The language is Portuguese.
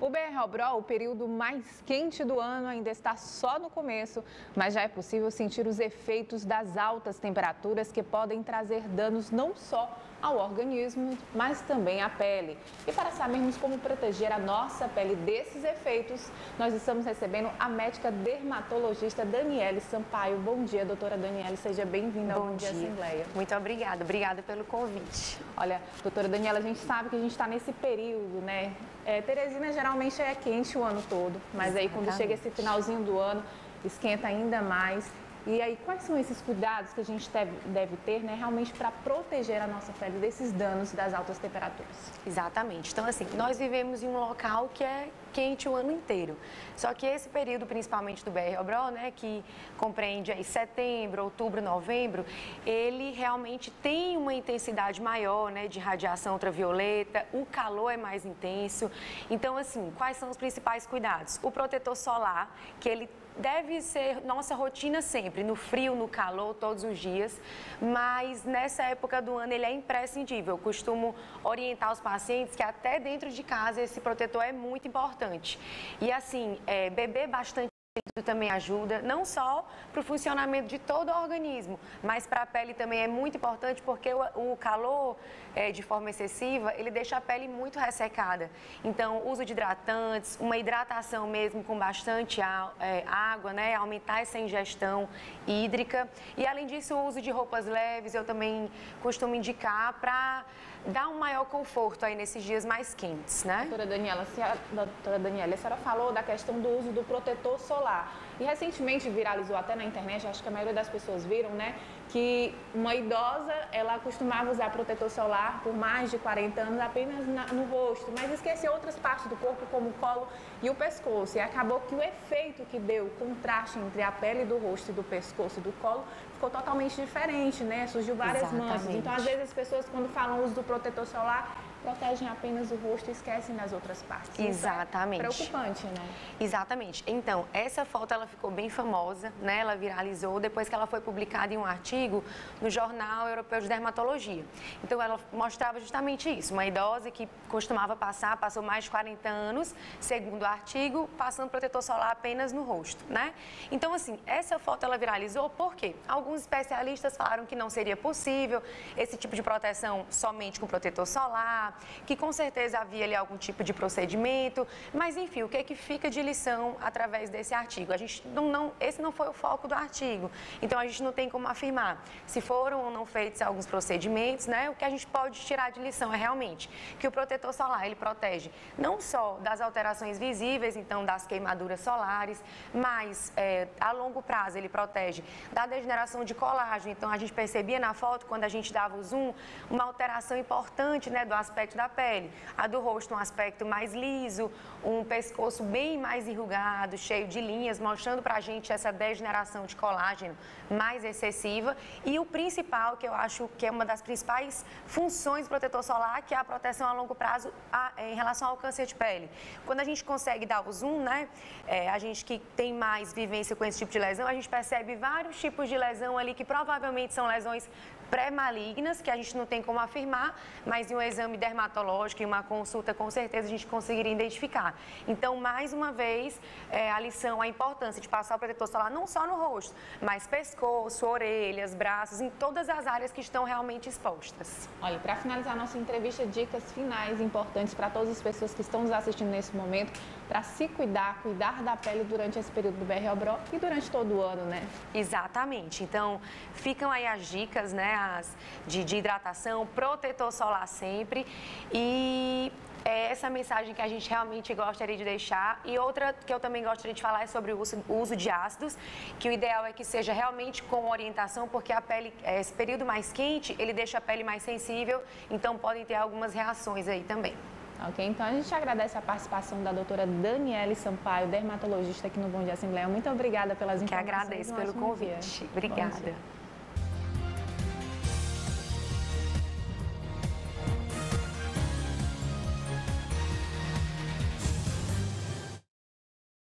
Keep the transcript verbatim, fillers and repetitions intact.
O B R Obrol, o período mais quente do ano, ainda está só no começo, mas já é possível sentir os efeitos das altas temperaturas que podem trazer danos não só ao organismo, mas também à pele. E para sabermos como proteger a nossa pele desses efeitos, nós estamos recebendo a médica dermatologista Daniele Sampaio. Bom dia, doutora Daniele, seja bem-vinda ao Bom Dia Assembleia. Muito obrigada, obrigada pelo convite. Olha, doutora Daniela, a gente sabe que a gente está nesse período, né? É, Teresina geralmente é quente o ano todo, mas Exatamente. Aí quando chega esse finalzinho do ano, esquenta ainda mais. E aí, quais são esses cuidados que a gente deve, deve ter, né, realmente para proteger a nossa pele desses danos das altas temperaturas? Exatamente. Então, assim, nós vivemos em um local que é quente o ano inteiro. Só que esse período, principalmente do B R Obrol, né, que compreende aí setembro, outubro, novembro, ele realmente tem uma intensidade maior, né, de radiação ultravioleta, o calor é mais intenso. Então, assim, quais são os principais cuidados? O protetor solar, que ele deve ser nossa rotina sempre, no frio, no calor, todos os dias, mas nessa época do ano ele é imprescindível. Eu costumo orientar os pacientes que até dentro de casa esse protetor é muito importante. E assim, é, beber bastante também ajuda, não só para o funcionamento de todo o organismo, mas para a pele também é muito importante porque o, o calor, é, de forma excessiva, ele deixa a pele muito ressecada. Então, uso de hidratantes, uma hidratação mesmo com bastante a, é, água, né, aumentar essa ingestão hídrica. E, além disso, o uso de roupas leves eu também costumo indicar para dar um maior conforto aí nesses dias mais quentes, né? Doutora Daniela, a senhora, doutora Daniela, a senhora falou da questão do uso do protetor solar. E recentemente viralizou até na internet, acho que a maioria das pessoas viram, né, que uma idosa, ela costumava usar protetor solar por mais de quarenta anos apenas na, no rosto, mas esqueceu outras partes do corpo, como o colo e o pescoço. E acabou que o efeito que deu, o contraste entre a pele do rosto e do pescoço e do colo, ficou totalmente diferente, né? Surgiu várias Exatamente. manchas. Então, às vezes, as pessoas, quando falam o uso do protetor solar, protegem apenas o rosto e esquecem das outras partes. Exatamente. Isso é preocupante, né? Exatamente. Então, essa foto ela ficou bem famosa, né? Ela viralizou depois que ela foi publicada em um artigo no Jornal Europeu de Dermatologia. Então, ela mostrava justamente isso, uma idosa que costumava passar, passou mais de quarenta anos, segundo o artigo, passando protetor solar apenas no rosto, né? Então, assim, essa foto ela viralizou porque alguns especialistas falaram que não seria possível esse tipo de proteção somente com protetor solar, que com certeza havia ali algum tipo de procedimento, mas enfim, o que é que fica de lição através desse artigo? A gente não, não, esse não foi o foco do artigo, então a gente não tem como afirmar se foram ou não feitos alguns procedimentos, né? O que a gente pode tirar de lição é realmente que o protetor solar, ele protege não só das alterações visíveis, então das queimaduras solares, mas é, a longo prazo ele protege da degeneração de colágeno. Então a gente percebia na foto, quando a gente dava o zoom, uma alteração importante, né, do aspecto da pele. A do rosto, um aspecto mais liso, um pescoço bem mais enrugado, cheio de linhas, mostrando pra gente essa degeneração de colágeno mais excessiva. E o principal, que eu acho que é uma das principais funções do protetor solar, que é a proteção a longo prazo a, em relação ao câncer de pele. Quando a gente consegue dar o zoom, né, é, a gente que tem mais vivência com esse tipo de lesão, a gente percebe vários tipos de lesão ali que provavelmente são lesões pré-malignas, que a gente não tem como afirmar, mas em um exame dermatológico, em uma consulta, com certeza a gente conseguiria identificar. Então, mais uma vez, é, a lição, a importância de passar o protetor solar não só no rosto, mas pescoço, orelhas, braços, em todas as áreas que estão realmente expostas. Olha, para finalizar a nossa entrevista, dicas finais importantes para todas as pessoas que estão nos assistindo nesse momento, para se cuidar, cuidar da pele durante esse período do B R Obrol e durante todo o ano, né? Exatamente. Então, ficam aí as dicas, né, as, de, de hidratação, protetor solar sempre, e é essa mensagem que a gente realmente gostaria de deixar. E outra que eu também gostaria de falar é sobre o uso, o uso de ácidos, que o ideal é que seja realmente com orientação, porque a pele, esse período mais quente, ele deixa a pele mais sensível, então podem ter algumas reações aí também. Ok, então a gente agradece a participação da doutora Daniele Sampaio, dermatologista aqui no Bom Dia Assembleia. Muito obrigada pelas informações. Que agradeço pelo convite. Obrigada.